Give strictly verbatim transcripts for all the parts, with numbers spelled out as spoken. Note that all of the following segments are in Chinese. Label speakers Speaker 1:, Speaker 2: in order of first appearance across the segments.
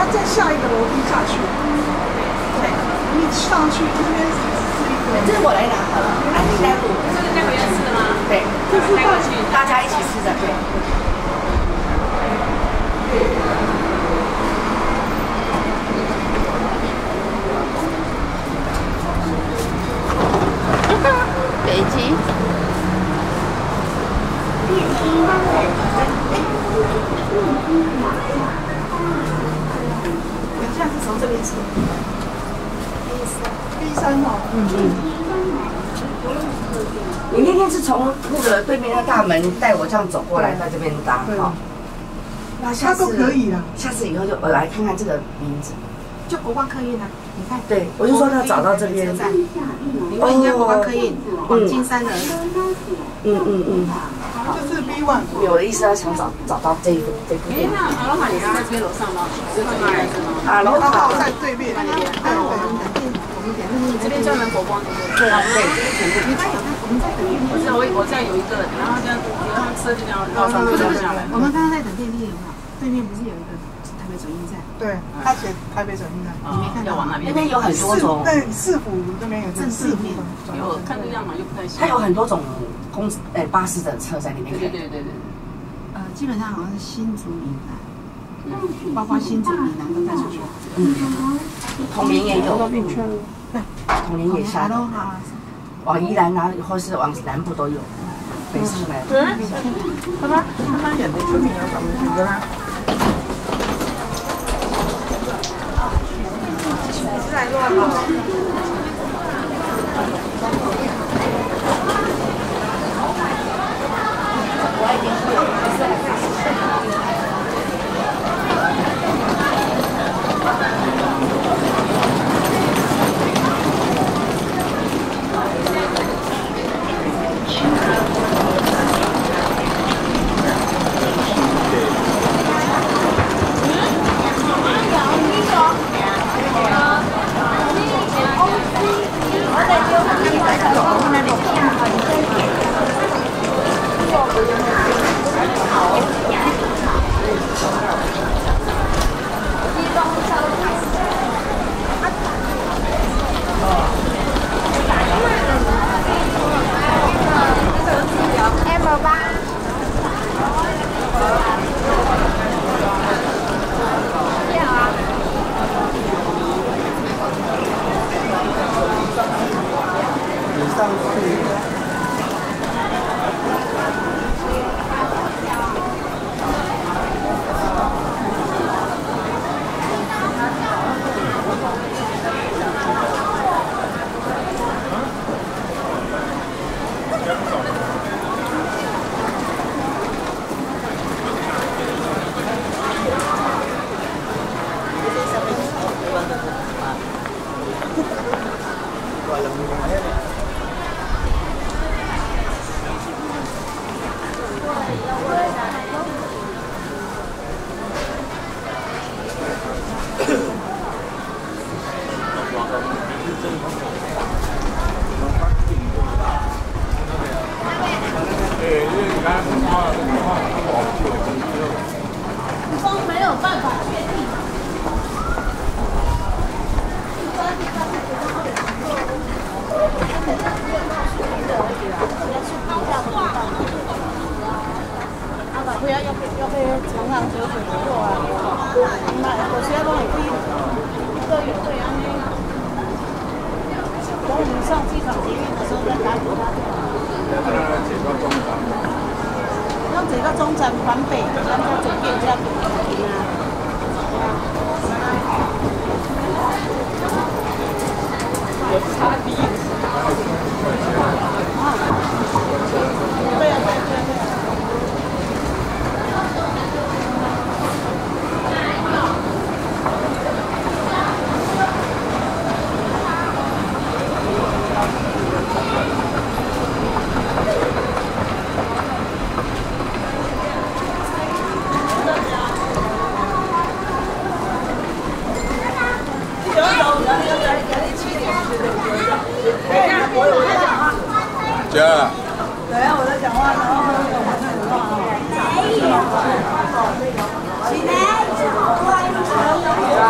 Speaker 1: 再下一个楼梯下去。对，你上去这边是一个。
Speaker 2: 这是我来拿好了，来你带路。
Speaker 3: 这是带回家吃的吗？
Speaker 2: 对，
Speaker 1: 就是带
Speaker 2: 去，大家一起吃的，对。
Speaker 4: 北极。
Speaker 1: 我现在是从这边吃。B 三哦。嗯嗯。
Speaker 2: 你那天是从那个对面的大门带我这样走过来，在这边搭哈。那下次
Speaker 1: 都可以了。
Speaker 2: 下次以后就我来看看这个名字。
Speaker 1: 就国光客运啊，你看。
Speaker 2: 对，我就说要找到这边。
Speaker 1: 你问一下国光客运，黄金三人。
Speaker 2: 嗯嗯嗯。
Speaker 1: 就是 B one。
Speaker 2: 我的意思要想找找到这个这个。
Speaker 3: 哎，那阿罗哈也是在这边楼上吗？是吗？
Speaker 2: 阿罗哈
Speaker 1: 在对面那边。对，我们等电，我们等那
Speaker 3: 这边专门国光对不对？对啊，对，这边全部。
Speaker 1: 你看有看，我们在等电梯。
Speaker 3: 我知道，我我这样有一个，然后这样，然后车就这样绕上去绕下来。
Speaker 1: 我们刚刚在等电梯，有没有？对面不是有一个台北转运站？对，他写台北转运站，你没看到？
Speaker 3: 要往那边。
Speaker 2: 那边有很多种。
Speaker 1: 对，市府那边有正式面。
Speaker 3: 有看这样嘛，又不太像。
Speaker 2: 它有很多种公诶巴士的车在里面。
Speaker 3: 对对对对。
Speaker 1: 呃，基本上好像是新竹以南，包括新竹以南都带出去。
Speaker 2: 嗯。统联也有。统联也下。往宜兰啊，或是往南部都有。北上来。
Speaker 1: 嗯。他他他演的村民要怎么选择呢？ 来乱了。
Speaker 5: 家。
Speaker 1: 对啊，我在讲话，然后那个晚上有话啊。没有。起来，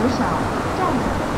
Speaker 4: 拂晓，站着。